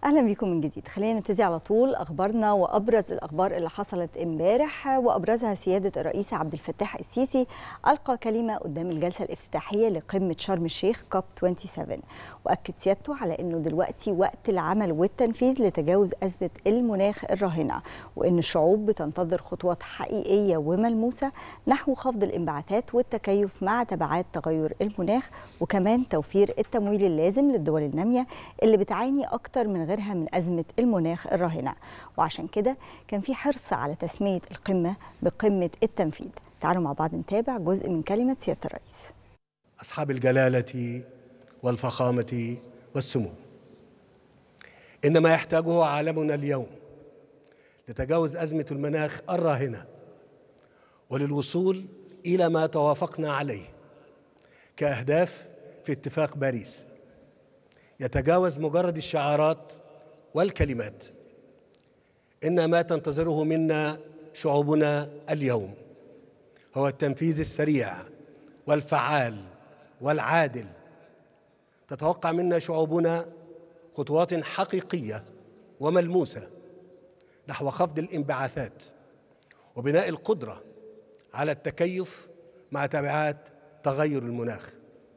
اهلا بيكم من جديد. خلينا نبتدي على طول اخبارنا وابرز الاخبار اللي حصلت امبارح، وابرزها سياده الرئيس عبد الفتاح السيسي القى كلمه قدام الجلسه الافتتاحيه لقمه شرم الشيخ كوب 27، واكد سيادته على انه دلوقتي وقت العمل والتنفيذ لتجاوز ازمه المناخ الراهنه، وان الشعوب بتنتظر خطوات حقيقيه وملموسه نحو خفض الانبعاثات والتكيف مع تبعات تغير المناخ، وكمان توفير التمويل اللازم للدول الناميه اللي بتعاني اكتر من غيرها من أزمة المناخ الراهنة. وعشان كده كان في حرص على تسمية القمة بقمة التنفيذ. تعالوا مع بعض نتابع جزء من كلمة سيادة الرئيس. أصحاب الجلالة والفخامة والسمو، إن ما يحتاجه عالمنا اليوم لتجاوز أزمة المناخ الراهنة وللوصول إلى ما توافقنا عليه كأهداف في اتفاق باريس يتجاوز مجرد الشعارات والكلمات. إن ما تنتظره منا شعوبنا اليوم هو التنفيذ السريع والفعال والعادل. تتوقع منا شعوبنا خطوات حقيقية وملموسة نحو خفض الانبعاثات وبناء القدرة على التكيف مع تبعات تغير المناخ،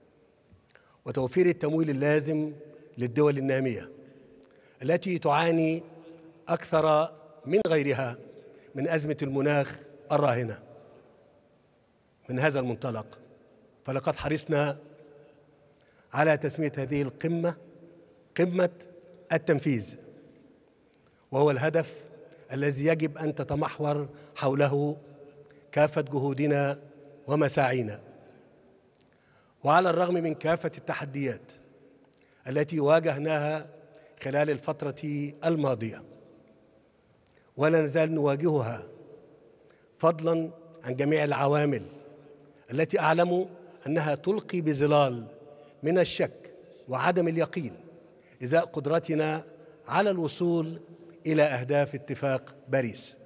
وتوفير التمويل اللازم للدول النامية التي تعاني أكثر من غيرها من أزمة المناخ الراهنة. من هذا المنطلق فلقد حرصنا على تسمية هذه القمة قمة التنفيذ، وهو الهدف الذي يجب أن تتمحور حوله كافة جهودنا ومساعينا. وعلى الرغم من كافة التحديات التي واجهناها خلال الفترة الماضية ولا نزال نواجهها، فضلاً عن جميع العوامل التي أعلم أنها تلقي بظلال من الشك وعدم اليقين إزاء قدرتنا على الوصول إلى أهداف اتفاق باريس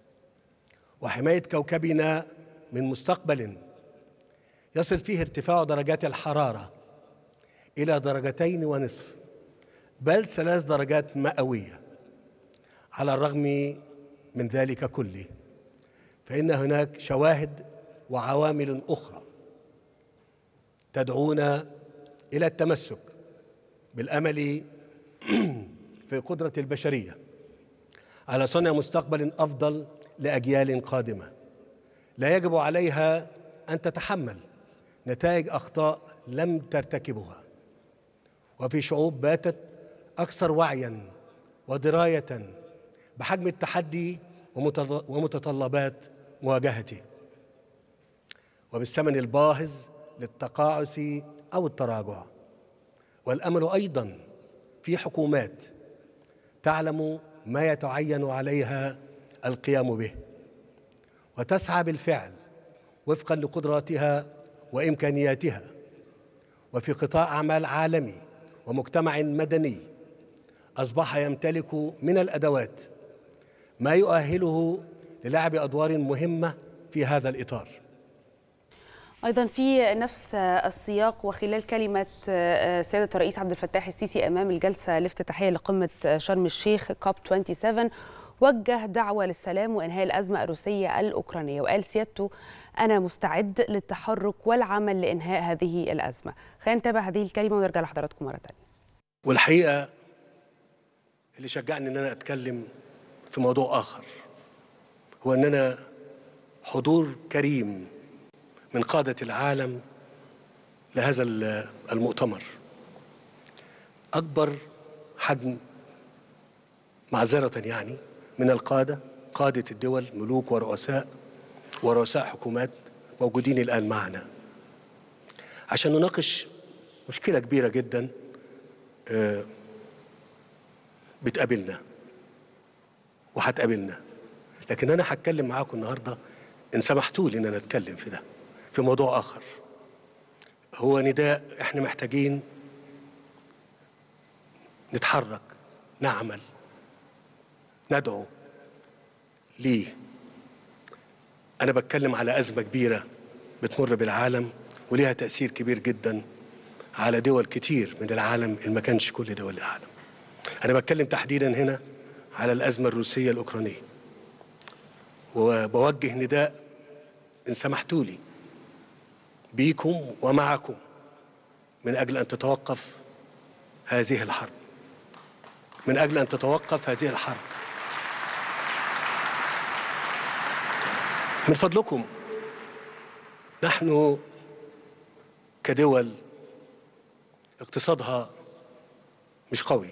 وحماية كوكبنا من مستقبل يصل فيه ارتفاع درجات الحرارة إلى 2.5 بل 3 درجات مئوية. على الرغم من ذلك كله فإن هناك شواهد وعوامل أخرى تدعونا إلى التمسك بالأمل في قدرة البشرية على صنع مستقبل أفضل لأجيال قادمة لا يجب عليها أن تتحمل نتائج أخطاء لم ترتكبها، وفي شعوب باتت أكثر وعياً ودراية بحجم التحدي ومتطلبات مواجهته وبالثمن الباهظ للتقاعس أو التراجع. والأمل أيضاً في حكومات تعلم ما يتعين عليها القيام به وتسعى بالفعل وفقاً لقدراتها وإمكانياتها، وفي قطاع أعمال عالمي ومجتمع مدني أصبح يمتلك من الأدوات ما يؤهله للعب أدوار مهمة في هذا الإطار. أيضا في نفس السياق وخلال كلمة سيادة الرئيس عبد الفتاح السيسي أمام الجلسة الافتتاحية لقمة شرم الشيخ كوب 27 وجه دعوة للسلام وإنهاء الأزمة الروسية الأوكرانية، وقال سيادته: أنا مستعد للتحرك والعمل لإنهاء هذه الأزمة. خلينا نتابع هذه الكلمة ونرجع لحضراتكم مرة ثانية. والحقيقة اللي شجعني أن أنا أتكلم في موضوع آخر هو أننا حضور كريم من قادة العالم لهذا المؤتمر، أكبر حجم معذرة يعني من قادة الدول، ملوك ورؤساء حكومات موجودين الآن معنا عشان نناقش مشكلة كبيرة جدا بتقابلنا وهتقابلنا. لكن أنا هتكلم معاكم النهاردة إن سمحتوا لي إن أنا أتكلم في ده في موضوع آخر، هو نداء إحنا محتاجين نتحرك، نعمل، ندعو ليه. أنا بتكلم على أزمة كبيرة بتمر بالعالم وليها تأثير كبير جدا على دول كتير من العالم، إن ما كانش كل دول العالم. أنا بتكلم تحديدا هنا على الأزمة الروسية الأوكرانية، وبوجه نداء إن سمحتوا لي بيكم ومعكم من أجل أن تتوقف هذه الحرب، من أجل أن تتوقف هذه الحرب. من فضلكم، نحن كدول اقتصادها مش قوي،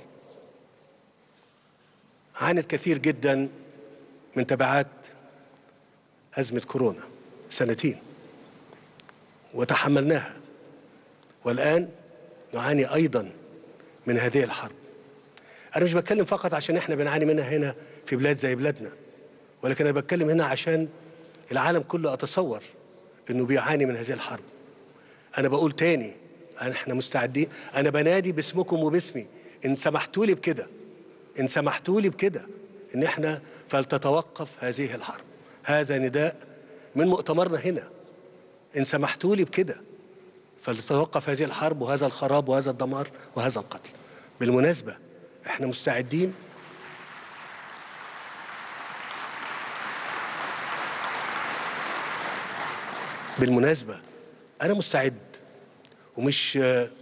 عانت كثير جدا من تبعات أزمة كورونا 2 سنين وتحملناها، والآن نعاني أيضا من هذه الحرب. أنا مش بتكلم فقط عشان إحنا بنعاني منها هنا في بلاد زي بلادنا، ولكن أنا بتكلم هنا عشان العالم كله أتصور إنه بيعاني من هذه الحرب. أنا بقول تاني، إحنا مستعدين، أنا بنادي باسمكم وباسمي، إن سمحتوا لي بكده، إن سمحتوا لي بكده، إن إحنا فلتتوقف هذه الحرب. هذا نداء من مؤتمرنا هنا، إن سمحتوا لي بكده فلتتوقف هذه الحرب وهذا الخراب وهذا الدمار وهذا القتل. بالمناسبة إحنا مستعدين أنا مستعد، ومش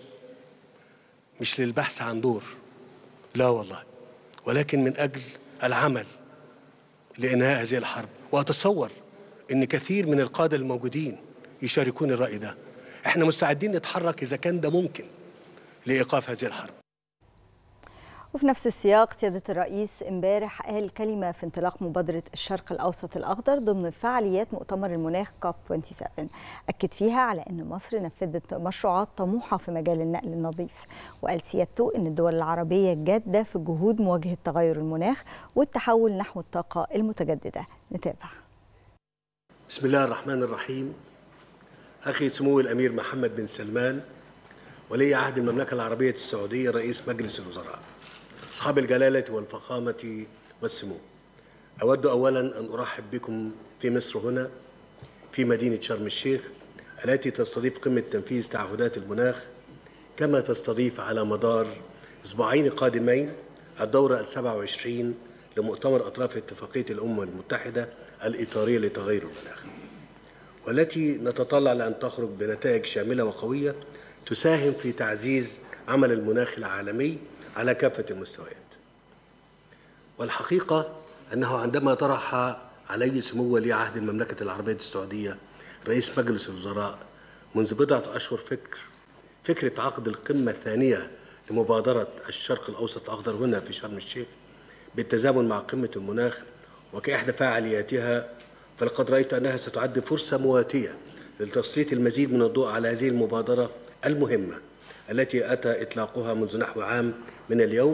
للبحث عن دور، لا والله، ولكن من أجل العمل لإنهاء هذه الحرب. وأتصور إن كثير من القادة الموجودين يشاركون الرأي ده. إحنا مستعدين نتحرك إذا كان ده ممكن لإيقاف هذه الحرب. وفي نفس السياق، سيادة الرئيس امبارح قال كلمة في انطلاق مبادرة الشرق الأوسط الأخضر ضمن فعاليات مؤتمر المناخ كاب 27. أكد فيها على أن مصر نفذت مشروعات طموحة في مجال النقل النظيف، وقال سيادته أن الدول العربية جادة في جهود مواجهة تغير المناخ والتحول نحو الطاقة المتجددة. نتابع. بسم الله الرحمن الرحيم. أخي سمو الأمير محمد بن سلمان ولي عهد المملكة العربية السعودية رئيس مجلس الوزراء، أصحاب الجلالة والفخامة والسمو، أود أولاً أن أرحب بكم في مصر هنا في مدينة شرم الشيخ التي تستضيف قمة تنفيذ تعهدات المناخ، كما تستضيف على مدار أسبوعين قادمين الدورة 27 لمؤتمر أطراف اتفاقية الأمم المتحدة الإطارية لتغير المناخ، والتي نتطلع لأن تخرج بنتائج شاملة وقوية تساهم في تعزيز عمل المناخ العالمي على كافة المستويات. والحقيقة أنه عندما طرح علي سمو ولي عهد المملكة العربية السعودية رئيس مجلس الوزراء منذ بضعة أشهر فكرة عقد القمة الثانية لمبادرة الشرق الأوسط الأخضر هنا في شرم الشيخ بالتزامن مع قمة المناخ وكإحدى فعالياتها، فلقد رأيت أنها ستعد فرصة مواتية لتسليط المزيد من الضوء على هذه المبادرة المهمة التي أتى إطلاقها منذ نحو عام من اليوم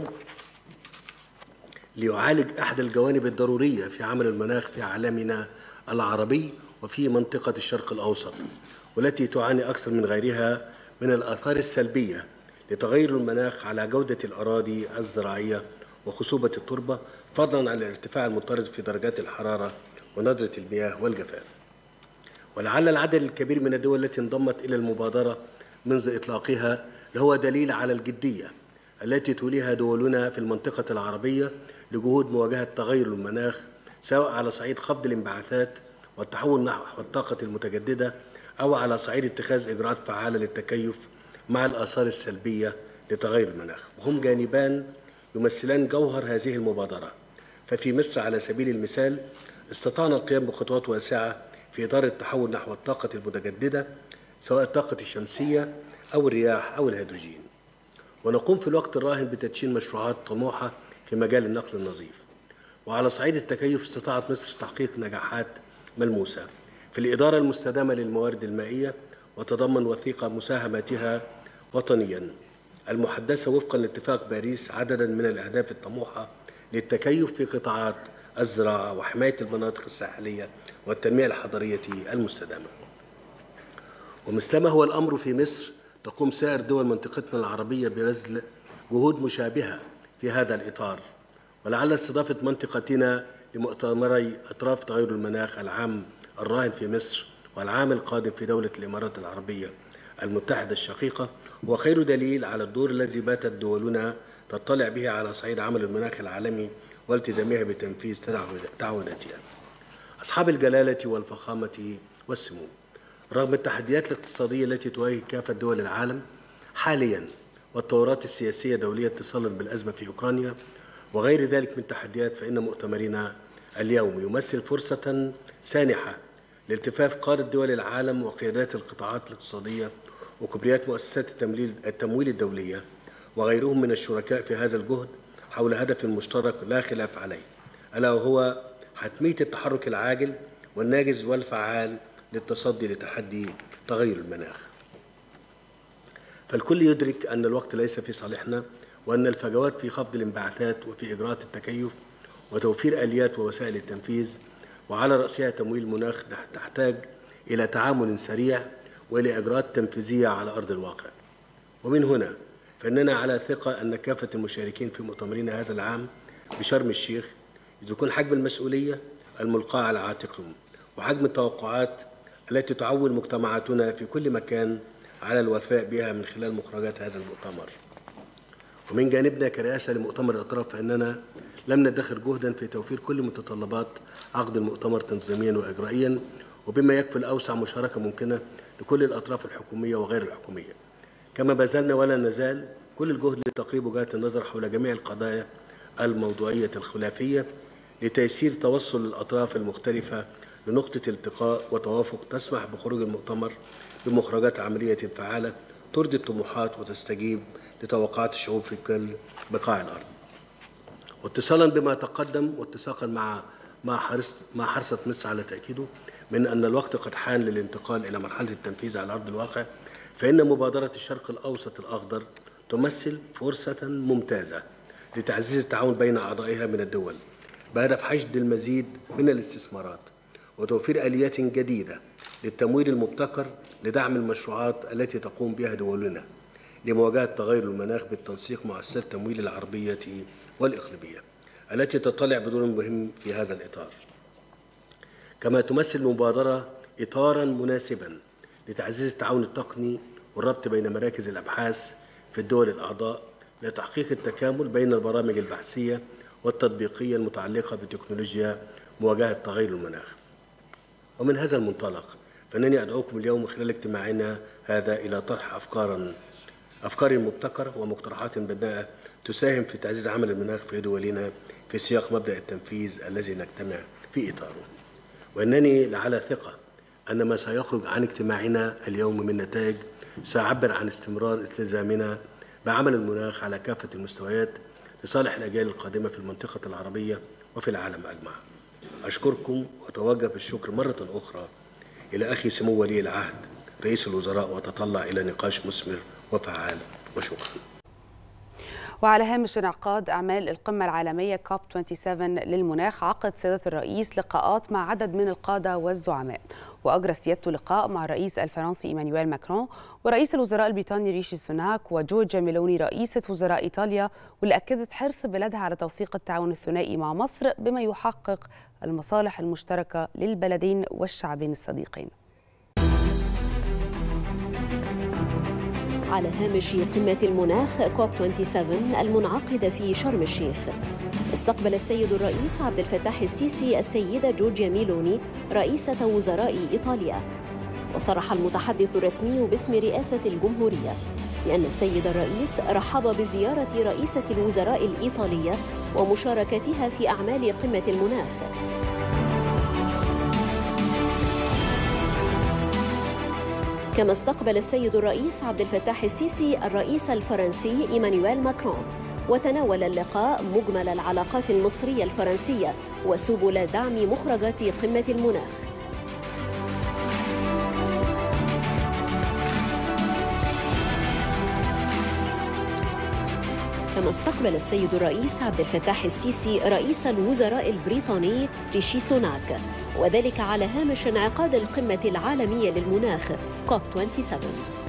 ليعالج أحد الجوانب الضرورية في عمل المناخ في عالمنا العربي وفي منطقة الشرق الأوسط، والتي تعاني أكثر من غيرها من الآثار السلبية لتغير المناخ على جودة الأراضي الزراعية وخصوبة التربة، فضلاً عن الارتفاع المضطرد في درجات الحرارة وندرة المياه والجفاف. ولعل العدد الكبير من الدول التي انضمت إلى المبادرة منذ إطلاقها لهو دليل على الجدية التي توليها دولنا في المنطقة العربية لجهود مواجهة تغير المناخ، سواء على صعيد خفض الانبعاثات والتحول نحو الطاقة المتجددة أو على صعيد اتخاذ إجراءات فعالة للتكيف مع الآثار السلبية لتغير المناخ، وهم جانبان يمثلان جوهر هذه المبادرة. ففي مصر على سبيل المثال استطعنا القيام بخطوات واسعة في إطار التحول نحو الطاقة المتجددة، سواء الطاقة الشمسية أو الرياح أو الهيدروجين، ونقوم في الوقت الراهن بتدشين مشروعات طموحة في مجال النقل النظيف. وعلى صعيد التكيف استطاعت مصر تحقيق نجاحات ملموسة في الإدارة المستدامة للموارد المائية، وتضمن وثيقة مساهماتها وطنياً المحدثة وفقاً لاتفاق باريس عدداً من الأهداف الطموحة للتكيف في قطاعات الزراعة وحماية المناطق الساحلية والتنمية الحضرية المستدامة. ومثلما هو الأمر في مصر، تقوم سائر دول منطقتنا العربية ببذل جهود مشابهة في هذا الإطار. ولعل استضافة منطقتنا لمؤتمري أطراف تغير المناخ العام الراهن في مصر والعام القادم في دولة الإمارات العربية المتحدة الشقيقة هو خير دليل على الدور الذي باتت دولنا تطلع به على صعيد عمل المناخ العالمي والتزامها بتنفيذ تعهداتها. أصحاب الجلالة والفخامة والسمو، رغم التحديات الاقتصادية التي تواجه كافة دول العالم حالياً والتطورات السياسية الدولية اتصالاً بالأزمة في أوكرانيا وغير ذلك من تحديات، فإن مؤتمرنا اليوم يمثل فرصة سانحة لالتفاف قادة دول العالم وقيادات القطاعات الاقتصادية وكبريات مؤسسات التمويل الدولية وغيرهم من الشركاء في هذا الجهد حول هدف مشترك لا خلاف عليه، ألا وهو حتمية التحرك العاجل والناجز والفعال للتصدي لتحدي تغير المناخ. فالكل يدرك أن الوقت ليس في صالحنا، وأن الفجوات في خفض الانبعاثات وفي إجراءات التكيف وتوفير آليات ووسائل التنفيذ وعلى رأسها تمويل المناخ تحتاج إلى تعامل سريع وإلى إجراءات تنفيذية على أرض الواقع. ومن هنا فإننا على ثقة أن كافة المشاركين في مؤتمرنا هذا العام بشرم الشيخ يكون حجم المسؤولية الملقاة على عاتقهم وحجم التوقعات التي تعول مجتمعاتنا في كل مكان على الوفاء بها من خلال مخرجات هذا المؤتمر. ومن جانبنا كرئاسة لمؤتمر الأطراف فإننا لم ندخر جهدا في توفير كل متطلبات عقد المؤتمر تنظيميا وإجرائيا وبما يكفي الأوسع مشاركة ممكنة لكل الأطراف الحكومية وغير الحكومية، كما بذلنا ولا نزال كل الجهد لتقريب وجهات النظر حول جميع القضايا الموضوعية الخلافية لتيسير توصل الأطراف المختلفة لنقطة التقاء وتوافق تسمح بخروج المؤتمر بمخرجات عملية فعالة ترضي الطموحات وتستجيب لتوقعات الشعوب في كل بقاع الأرض. واتصالا بما تقدم واتساقا مع حرصة مصر على تأكيده من أن الوقت قد حان للانتقال إلى مرحلة التنفيذ على أرض الواقع، فإن مبادرة الشرق الأوسط الأخضر تمثل فرصة ممتازة لتعزيز التعاون بين أعضائها من الدول بهدف حشد المزيد من الاستثمارات وتوفير آليات جديدة للتمويل المبتكر لدعم المشروعات التي تقوم بها دولنا لمواجهة تغير المناخ بالتنسيق مع مؤسسات التمويل العربية والإقليمية التي تطلع بدور مهم في هذا الإطار. كما تمثل المبادرة إطاراً مناسباً لتعزيز التعاون التقني والربط بين مراكز الأبحاث في الدول الأعضاء لتحقيق التكامل بين البرامج البحثية والتطبيقية المتعلقة بتكنولوجيا مواجهة تغير المناخ. ومن هذا المنطلق فإنني أدعوكم اليوم خلال اجتماعنا هذا إلى طرح أفكار مبتكرة ومقترحات بناءة تساهم في تعزيز عمل المناخ في دولنا في سياق مبدأ التنفيذ الذي نجتمع في إطاره. وإنني على ثقة أن ما سيخرج عن اجتماعنا اليوم من نتائج سيعبر عن استمرار التزامنا بعمل المناخ على كافة المستويات لصالح الأجيال القادمة في المنطقة العربية وفي العالم أجمع. أشكركم وأتوجه بالشكر مرة أخرى إلى أخي سمو ولي العهد رئيس الوزراء وأتطلع إلى نقاش مثمر وفعال، وشكرا. وعلى هامش انعقاد أعمال القمة العالمية كوب 27 للمناخ، عقد سيادة الرئيس لقاءات مع عدد من القادة والزعماء، وأجرى سيادته لقاء مع الرئيس الفرنسي إيمانويل ماكرون ورئيس الوزراء البريطاني ريشي سوناك وجورجيا ميلوني رئيسة وزراء إيطاليا، واللي أكدت حرص بلادها على توثيق التعاون الثنائي مع مصر بما يحقق المصالح المشتركة للبلدين والشعبين الصديقين. على هامش قمة المناخ كوب 27 المنعقدة في شرم الشيخ، استقبل السيد الرئيس عبد الفتاح السيسي السيدة جورجيا ميلوني رئيسة وزراء إيطاليا. وصرح المتحدث الرسمي باسم رئاسة الجمهورية بأن السيد الرئيس رحب بزيارة رئيسة الوزراء الإيطالية ومشاركتها في أعمال قمة المناخ. كما استقبل السيد الرئيس عبد الفتاح السيسي الرئيس الفرنسي إيمانويل ماكرون، وتناول اللقاء مجمل العلاقات المصرية الفرنسية وسبل دعم مخرجات قمة المناخ. كما استقبل السيد الرئيس عبد الفتاح السيسي رئيس الوزراء البريطاني ريشي سوناك، وذلك على هامش انعقاد القمة العالمية للمناخ كوب 27.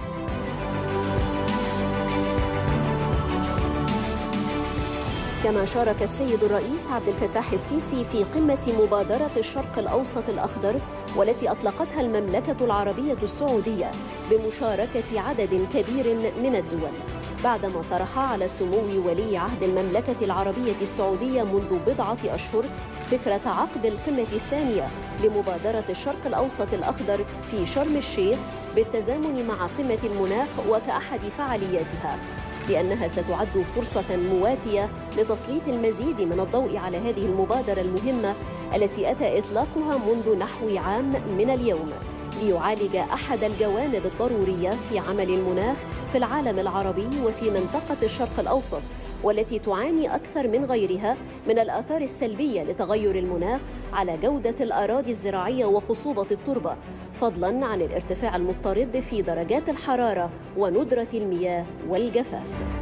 كما شارك السيد الرئيس عبد الفتاح السيسي في قمة مبادرة الشرق الأوسط الأخضر، والتي أطلقتها المملكة العربية السعودية بمشاركة عدد كبير من الدول. بعدما طرح على سمو ولي عهد المملكة العربية السعودية منذ بضعة أشهر فكرة عقد القمة الثانية لمبادرة الشرق الأوسط الأخضر في شرم الشيخ بالتزامن مع قمة المناخ وكأحد فعالياتها، لأنها ستعد فرصة مواتية لتسليط المزيد من الضوء على هذه المبادرة المهمة التي أتى إطلاقها منذ نحو عام من اليوم، ليعالج أحد الجوانب الضرورية في عمل المناخ في العالم العربي وفي منطقة الشرق الأوسط، والتي تعاني أكثر من غيرها من الآثار السلبية لتغير المناخ على جودة الأراضي الزراعية وخصوبة التربة، فضلاً عن الارتفاع المضطرد في درجات الحرارة وندرة المياه والجفاف.